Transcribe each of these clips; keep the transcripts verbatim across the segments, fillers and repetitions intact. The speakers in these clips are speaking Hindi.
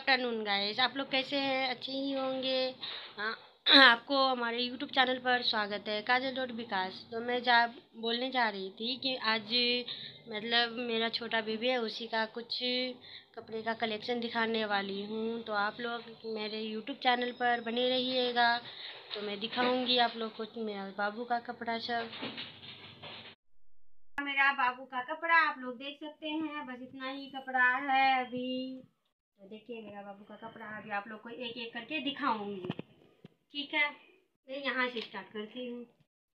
आफ्टरनून गाइस, आप लोग कैसे हैं? अच्छे ही होंगे। हाँ, आपको हमारे यूट्यूब चैनल पर स्वागत है, काजल डॉट विकास। तो मैं जा बोलने जा रही थी कि आज मतलब मेरा छोटा बेबी है, उसी का कुछ कपड़े का कलेक्शन दिखाने वाली हूँ। तो आप लोग मेरे यूट्यूब चैनल पर बने रहिएगा, तो मैं दिखाऊंगी आप लोग को मेरा बाबू का कपड़ा सब। मेरा बाबू का कपड़ा आप लोग देख सकते हैं, बस इतना ही कपड़ा है अभी। तो देखिए मेरा बाबू का कपड़ा अभी आप लोग को एक एक करके दिखाऊंगी, ठीक है? मैं यहाँ से स्टार्ट करती हूँ।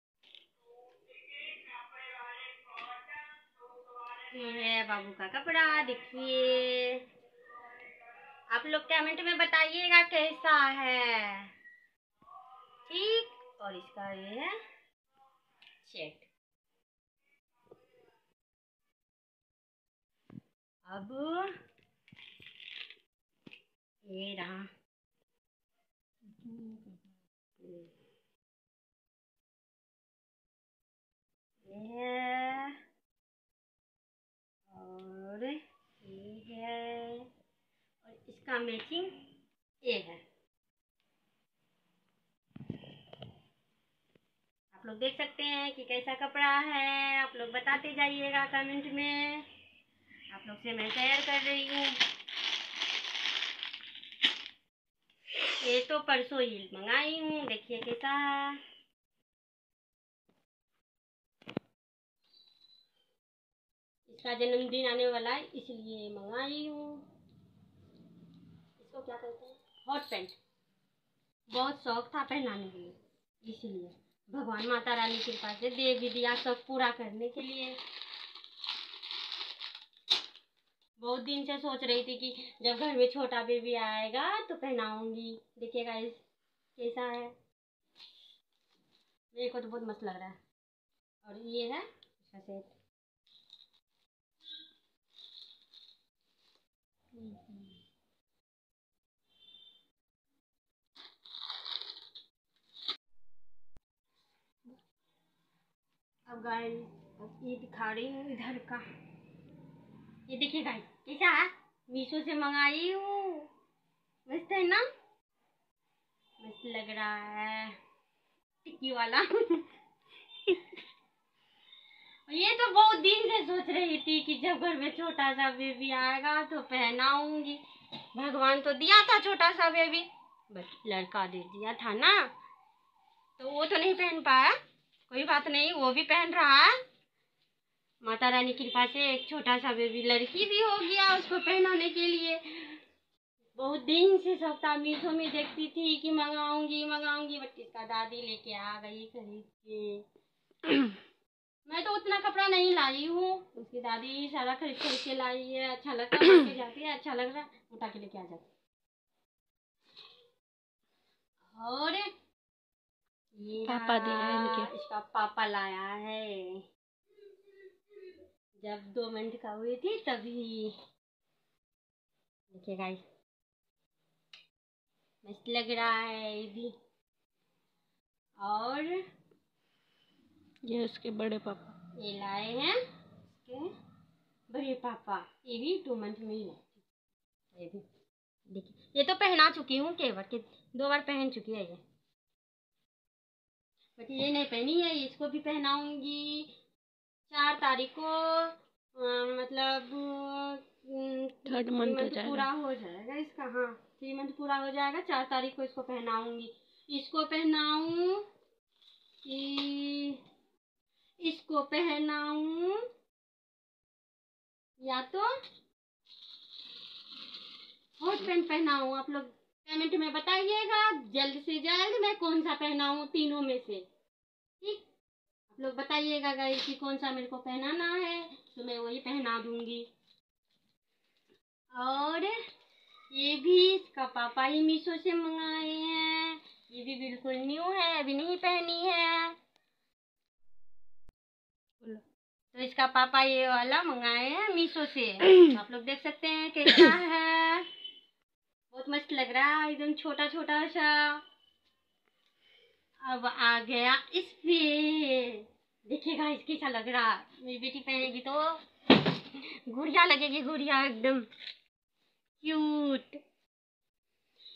ये है बाबू का कपड़ा, देखिए। आप लोग कमेंट में बताइएगा कैसा है, ठीक? और इसका ये है चेक। अब ये रहा, ये है, और ये है, और इसका मैचिंग ये है। आप लोग देख सकते हैं कि कैसा कपड़ा है, आप लोग बताते जाइएगा कमेंट में। आप लोग से मैं शेयर कर रही हूँ। ये तो परसों ही मंगाई हूँ, देखिए कैसा है। इसका जन्मदिन आने वाला है, इसलिए मंगाई हूँ। इसको क्या कहते हैं? Hot pant. बहुत शौक था पहनाने के लिए, इसलिए भगवान माता रानी की कृपा से दे भी दिया शौक पूरा करने के लिए। बहुत दिन से सोच रही थी कि जब घर में छोटा बेबी आएगा तो पहनाऊंगी। देखिएगा इस कैसा है, मेरे को तो बहुत मस्त लग रहा है। और ये है इसका सेट। अब गाइस अब ये दिखा रही हूँ इधर का। ये देखिए गाइस कैसा है, मीशो से मंगाई हूँ। मस्त है ना, मस्त लग रहा है, टिक्की वाला। ये तो बहुत दिन से सोच रही थी कि जब घर में छोटा सा बेबी आएगा तो पहनाऊंगी। भगवान तो दिया था छोटा सा बेबी, बस लड़का दे दिया था ना, तो वो तो नहीं पहन पाया। कोई बात नहीं, वो भी पहन रहा है। माता रानी की कृपा से एक छोटा सा बेबी लड़की भी हो गया उसको पहनाने के लिए। बहुत दिन से सप्ताह मीशो में देखती थी कि मंगाऊंगी मंगाऊंगी, बट इसका दादी लेके आ गई खरीद के। मैं तो उतना कपड़ा नहीं लाई हूँ, उसकी दादी सारा खरीद खरीद के लाई है। अच्छा लगता है, लेके जाती है, अच्छा लग रहा है, उठा के लेके आ जाती। और ये पापा दिए हैं इनके, इसका पापा लाया है, जब दो मिनट का हुई थी तभी। देखिए गाइस मस्त लग रहा है ये भी। और ये उसके बड़े पापा, ये लाए हैं इसके बड़े पापा, ये भी टू मंथ में ही लाए। ये भी देखिए, ये तो पहना चुकी हूँ केवल के दो बार पहन चुकी है ये, बट ये नहीं पहनी है, इसको भी पहनाऊंगी चार तारीख को। आ, मतलब थर्ड थ्री मंथ हो मंथ जाएगा। पूरा हो जाएगा इसका। हाँ, थ्री मंथ पूरा हो जाएगा, चार तारीख को इसको पहनाऊंगी। इसको पहनाऊं कि इसको पहनाऊं, या तो हॉट पैंट पहनाऊं? आप लोग कमेंट में बताइएगा जल्द से जल्द मैं कौन सा पहनाऊं तीनों में से, ठीक? आप लोग बताइएगा गाइस कि कौन सा मेरे को पहनाना है, तो मैं वही पहना दूंगी। और ये भी इसका पापा ही मीशो से मंगाए हैं, ये भी बिल्कुल न्यू है, अभी नहीं पहनी है। तो इसका पापा ये वाला मंगाए हैं मीशो से, तो आप लोग देख सकते हैं कैसा है। बहुत मस्त लग रहा है, एकदम छोटा छोटा सा। अब आ गया इस पे, देखिएगा इस कैसा लग रहा है। मेरी बेटी पहनेगी तो गुड़िया लगेगी, गुड़िया एकदम क्यूट।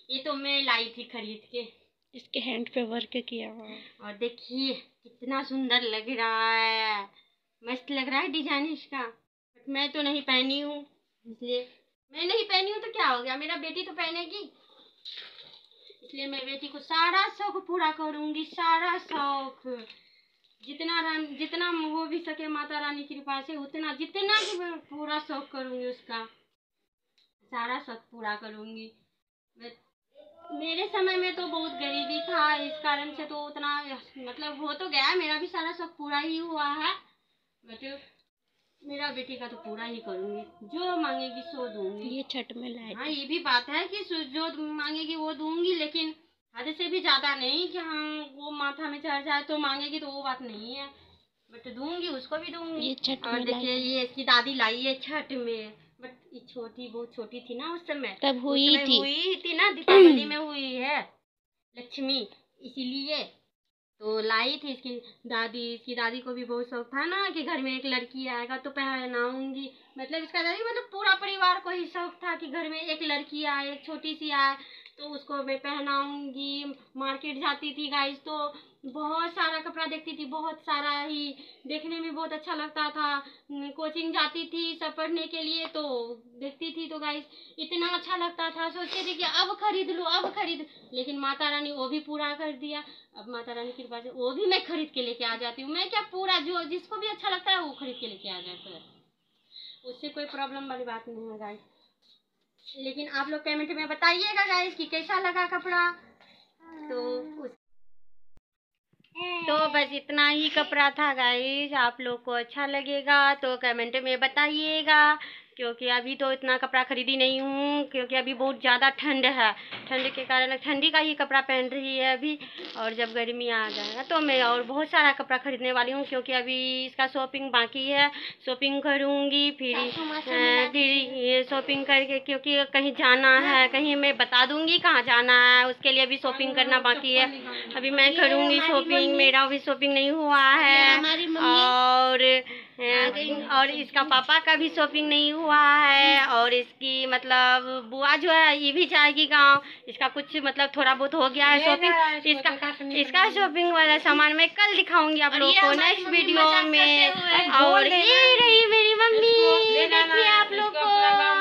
ये तो मैं लाई थी खरीद के। इसके हैंड पे वर्क किया हुआ है। और देखिए कितना सुंदर लग रहा है, मस्त लग रहा है डिजाइन इसका। बट मैं तो नहीं पहनी हूँ, इसलिए मैं नहीं पहनी हूँ तो क्या हो गया, मेरा बेटी तो पहनेगी, इसलिए मैं बेटी को सारा शौक पूरा करूँगी, सारा शौक जितना रान जितना हो भी सके माता रानी की कृपा से, उतना जितना भी पूरा शौक करूँगी, उसका सारा शौक पूरा करूँगी। मेरे समय में तो बहुत गरीबी था, इस कारण से तो उतना मतलब हो तो गया, मेरा भी सारा शौक पूरा ही हुआ है, बट मेरा बेटी का तो पूरा ही करूँगी, जो मांगेगी सो दूंगी। ये छठ में लाए। हाँ ये भी बात है कि जो मांगेगी वो दूंगी, लेकिन हद से भी ज्यादा नहीं कि हाँ वो माथा में चढ़ जाए तो मांगेगी, तो वो बात नहीं है, बट दूंगी, उसको भी दूंगी। ये छठ और में देखिए ये इसकी दादी लाई है छठ में, बट ये छोटी बहुत छोटी थी ना उस समय, तब हुई थी हुई थी ना, दीपावली में हुई है लक्ष्मी, इसीलिए तो लाई थी इसकी दादी। इसकी दादी को भी बहुत शौक था ना कि घर में एक लड़की आएगा तो पहनाऊंगी, मतलब इसका दादी मतलब पूरा परिवार को ही शौक था कि घर में एक लड़की आए, एक छोटी सी आए तो उसको मैं पहनाऊंगी। मार्केट जाती थी गाइस तो बहुत सारा कपड़ा देखती थी, बहुत सारा ही, देखने में बहुत अच्छा लगता था। कोचिंग जाती थी सब पढ़ने के लिए तो देखती थी तो गाइस इतना अच्छा लगता था, सोचती थी कि अब खरीद लूँ अब खरीद, लेकिन माता रानी वो भी पूरा कर दिया। अब माता रानी की कृपा से वो भी मैं खरीद के लेके आ जाती हूँ। मैं क्या पूरा जो जिसको भी अच्छा लगता है वो खरीद के लेके आ जाता है, उससे कोई प्रॉब्लम वाली बात नहीं है गाइस। लेकिन आप लोग कमेंट में बताइएगा गाइस कि कैसा लगा कपड़ा। तो उस तो बस इतना ही कपड़ा था गाइस, आप लोग को अच्छा लगेगा तो कमेंट में बताइएगा, क्योंकि अभी तो इतना कपड़ा खरीदी नहीं हूँ, क्योंकि अभी बहुत ज़्यादा ठंड है, ठंड के कारण ठंडी का ही कपड़ा पहन रही है अभी, और जब गर्मी आ जाएगा तो मैं और बहुत सारा कपड़ा खरीदने वाली हूँ, क्योंकि अभी इसका शॉपिंग बाकी है, शॉपिंग करूँगी फिर फिर ये शॉपिंग करके, क्योंकि कहीं जाना है, कहीं मैं बता दूँगी कहाँ जाना है, उसके लिए भी शॉपिंग करना बाकी है, अभी मैं करूँगी शॉपिंग, मेरा भी शॉपिंग नहीं हुआ है, और और इसका पापा का भी शॉपिंग नहीं हुआ है, और इसकी मतलब बुआ जो है ये भी जाएगी गांव, इसका कुछ मतलब थोड़ा बहुत हो गया है शॉपिंग, इसका इसका शॉपिंग वाला सामान मैं कल दिखाऊंगी आप लोगों को नेक्स्ट वीडियो में। और ये रही मेरी मम्मी, देखिए आप लोग को,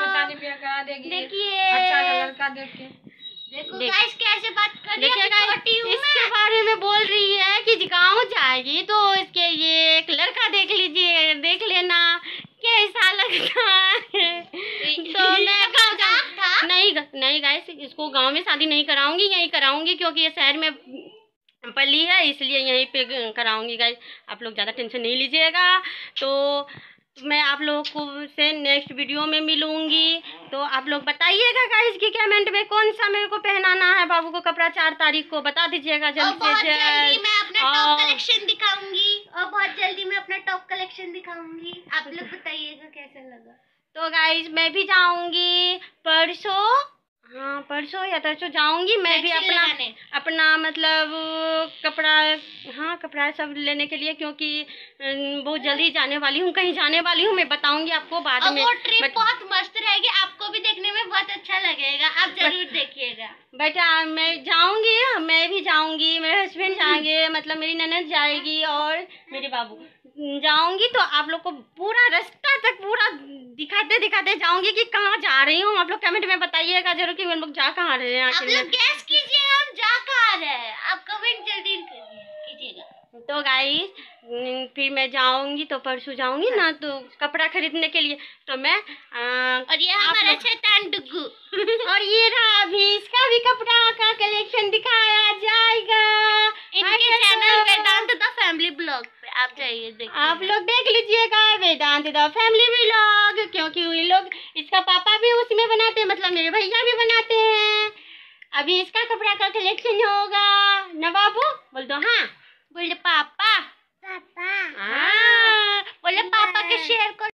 देखिए देखो गाइस कैसे बात कर रही है, छोटी हूं मैं, इसके बारे में बोल रही है कि गाँव जाएगी तो इसके ये एक लड़का देख लीजिए, देख लेना कैसा लगता है। तो मैं गाँव जा नहीं नहीं गाइस, इसको गांव में शादी नहीं कराऊंगी, यहीं कराऊंगी, क्योंकि ये शहर में पली है इसलिए यहीं पे कराऊंगी गाइस, आप लोग ज़्यादा टेंशन नहीं लीजिएगा। तो मैं आप लोगों को से नेक्स्ट वीडियो में मिलूंगी, तो आप लोग बताइएगा गाइस कि कमेंट में कौन सा मेरे को पहनाना है बाबू को कपड़ा, चार तारीख को बता दीजिएगा जल्द से जल्द। मैं अपना टॉप कलेक्शन दिखाऊंगी, और बहुत जल्दी मैं अपना टॉप कलेक्शन दिखाऊंगी, आप लोग बताइएगा कैसा लगा। तो गाइस मैं भी जाऊंगी परसों, हाँ परसों या तरसों जाऊंगी मैं भी अपना अपना मतलब कपड़ा, हाँ कपड़ा सब लेने के लिए, क्योंकि बहुत जल्दी जाने वाली हूँ, कहीं जाने वाली हूँ, मैं बताऊंगी आपको बाद में। वो ट्रिप बट, बहुत मस्त रहेगी, आपको भी देखने में बहुत अच्छा लगेगा, आप जरूर देखिएगा। बट मैं जाऊंगी, मैं भी जाऊंगी, मेरे हस्बैंड जाएंगे, मतलब मेरी ननद जाएगी और मेरे बाबू जाऊंगी, तो आप लोग को पूरा रास्ता तक पूरा दिखाते दिखाते जाऊंगी कि कहाँ जा रही हूँ। आप लोग कमेंट में बताइएगा जरूर कि हम लोग जा कहाँ रहे हैं, आप लोग गैस कीजिए हम जा कहाँ रहे हैं, आप कमेंट जल्दी कीजिएगा। तो गाइस फिर मैं जाऊंगी, तो परसों जाऊंगी ना तो कपड़ा खरीदने के लिए, तो मैं आ, और ये हमारा शैतान डुग्गू और ये रहा अभी इसका भी कपड़ा का कलेक्शन दिखाया जाएगा इनके channel Vedant the family blog पे, आप जाइए देखिए, आप लोग देख लीजिएगा वेदांत द फैमिली ब्लॉग, क्योंकि ये लोग इसका पापा भी उसमें बनाते हैं, मतलब मेरे भैया भी बनाते हैं। अभी इसका कपड़ा का कलेक्शन होगा ना बाबू, बोल दो हाँ, बोले पापा पापा, हाँ बोले पापा के शेयर को